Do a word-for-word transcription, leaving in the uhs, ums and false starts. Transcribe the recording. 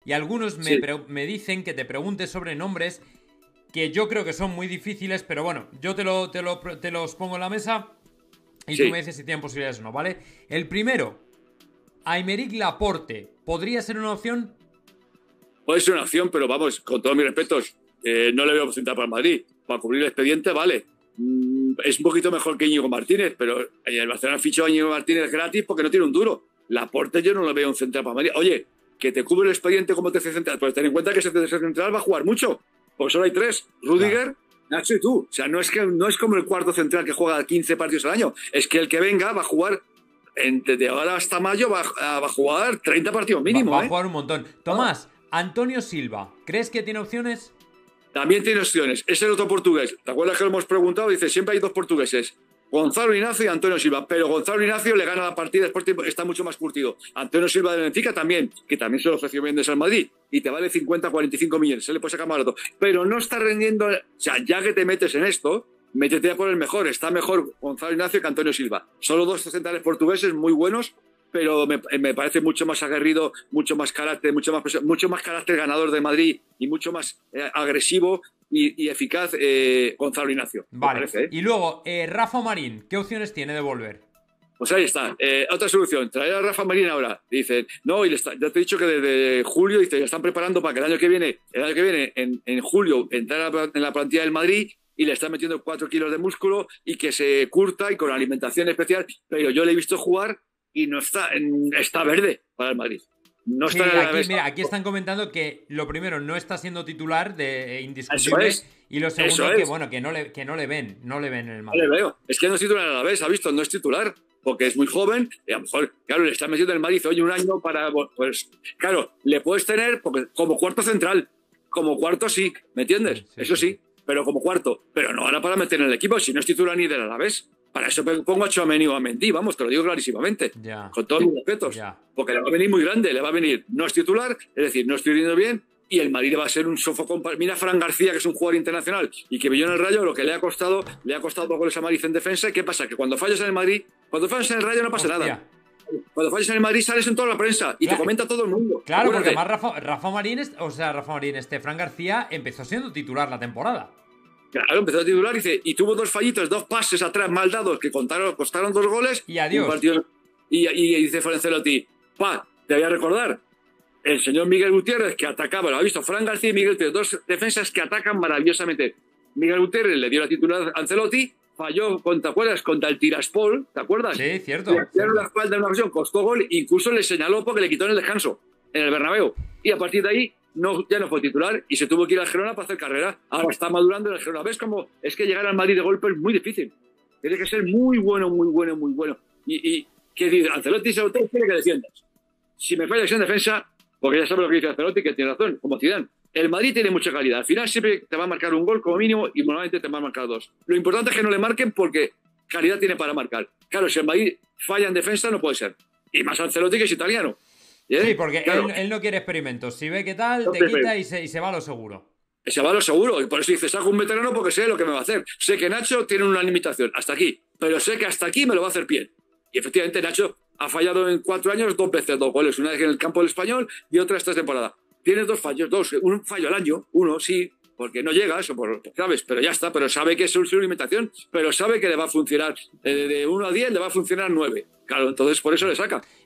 y algunos me, Sí. me dicen que te pregunte sobre nombres que yo creo que son muy difíciles, pero bueno, yo te, lo, te, lo, te los pongo en la mesa y Sí. tú me dices si tienen posibilidades o no, ¿vale? El primero, Aymeric Laporte, ¿podría ser una opción? Puede ser una opción, pero vamos, con todos mis respetos, eh, no le veo opción para el Madrid. Para cubrir el expediente, vale. Mm, es un poquito mejor que Íñigo Martínez, pero el Barcelona fichó a Íñigo Martínez gratis porque no tiene un duro. Laporte yo no lo veo un central para Madrid. Oye, que te cubre el expediente como tercer central, pues ten en cuenta que ese tercer central va a jugar mucho, porque solo hay tres, Rüdiger, Nacho y tú. O sea, no es, que, no es como el cuarto central que juega quince partidos al año, es que el que venga va a jugar, desde ahora hasta mayo, va a, va a jugar treinta partidos mínimo. Va, va ¿eh? a jugar un montón. Tomás, Antonio Silva, ¿crees que tiene opciones? También tiene opciones. Es el otro portugués. ¿Te acuerdas que lo hemos preguntado? Dice, siempre hay dos portugueses. Gonzalo Ignacio y Antonio Silva. Pero Gonzalo Ignacio le gana la partida, después está mucho más curtido. Antonio Silva de Benfica también, que también se lo ofreció bien desde el Madrid. Y te vale cincuenta, cuarenta y cinco millones. Se le puede sacar más barato. Pero no está rendiendo... O sea, ya que te metes en esto, métete a por el mejor. Está mejor Gonzalo Ignacio que Antonio Silva. Solo dos centrales portugueses muy buenos, pero me, me parece mucho más aguerrido, mucho más carácter, mucho más, mucho más carácter ganador de Madrid y mucho más eh, agresivo y, y eficaz eh, Gonzalo Ignacio. Vale. Parece, ¿eh? Y luego, eh, Rafa Marín, ¿qué opciones tiene de volver? Pues ahí está. Eh, otra solución, traer a Rafa Marín ahora. Dicen, no, y le está, ya te he dicho que desde julio dice, ya están preparando para que el año que viene, el año que viene, en, en julio, entrar en la plantilla del Madrid y le están metiendo cuatro kilos de músculo y que se curta y con alimentación especial. Pero yo le he visto jugar y no está, está verde para el Madrid. No Sí, está en la aquí, mesa. mira, aquí están comentando que lo primero no está siendo titular de indiscutible Eso es. y lo segundo Eso que es. bueno que no le que no le ven, no le ven en el No Madrid. le veo. Es que no es titular a la vez, ha visto, no es titular, porque es muy joven, y a lo mejor, claro, le están metiendo en el Madrid, oye, un año para, pues, claro, le puedes tener porque, como cuarto central, como cuarto sí, ¿me entiendes? Sí, sí, Eso sí, sí. pero como cuarto, pero no ahora para meter en el equipo, si no es titular ni del Alavés. Para eso pongo a Tchouaméni o a Mendy, vamos, te lo digo clarísimamente, Ya. con todos mis respetos, Ya. porque le va a venir muy grande, le va a venir, no es titular, es decir, no estoy rindiendo bien, y el Madrid va a ser un sofocón. Mira a Fran García, que es un jugador internacional y que brilló en el Rayo, lo que le ha costado, le ha costado dos goles a Madrid en defensa. ¿Y qué pasa? Que cuando fallas en el Madrid, cuando fallas en el Rayo no pasa Hostia. nada. Cuando fallas en el Madrid sales en toda la prensa y Claro. te comenta todo el mundo. Claro, porque Acuérdate. además Rafa, Rafa Marín, es- o sea, Rafa Marín, este Fran García empezó siendo titular la temporada. Claro, empezó a titular y, dice, y tuvo dos fallitos, dos pases atrás mal dados que contaron, costaron dos goles. Y adiós. Un partido, y, y, y dice Ancelotti, pa, te voy a recordar, el señor Miguel Gutiérrez que atacaba, lo ha visto, Fran García y Miguel Gutiérrez, dos defensas que atacan maravillosamente. Miguel Gutiérrez le dio la titular a Ancelotti, falló, ¿te acuerdas? Contra el Tiraspol, ¿te acuerdas? Sí, cierto. Le tiraron la espalda en una ocasión, costó gol, incluso le señaló porque le quitó en el descanso, en el Bernabéu. Y a partir de ahí no, ya no fue titular y se tuvo que ir al Girona para hacer carrera. Ahora está madurando en el Girona. ¿Ves cómo es que llegar al Madrid de golpe es muy difícil? Tiene que ser muy bueno, muy bueno, muy bueno. Y, y ¿qué dice? Ancelotti se lo quiere que defiendas. Si me fallas en defensa, porque ya sabes lo que dice Ancelotti, que tiene razón, como Zidane. El Madrid tiene mucha calidad. Al final siempre te va a marcar un gol como mínimo y normalmente te va a marcar dos. Lo importante es que no le marquen porque calidad tiene para marcar. Claro, si el Madrid falla en defensa no puede ser. Y más Ancelotti, que es italiano. ¿Eh? Sí, porque claro. él, él no quiere experimentos. Si ve que tal, No te te quita ve. y se, y se va a lo seguro. Se va a lo seguro. Y por eso dice, saco un veterano porque sé lo que me va a hacer. Sé que Nacho tiene una limitación. Hasta aquí. Pero sé que hasta aquí me lo va a hacer bien. Y efectivamente Nacho ha fallado en cuatro años dos veces dos goles. Una vez en el campo del Español y otra esta temporada. Tienes dos fallos, dos. Un fallo al año. Uno, sí. Porque no llega, eso por, sabes, pero ya está, pero sabe que es su limitación, pero sabe que le va a funcionar, de, de uno a diez le va a funcionar nueve. Claro, entonces por eso le saca.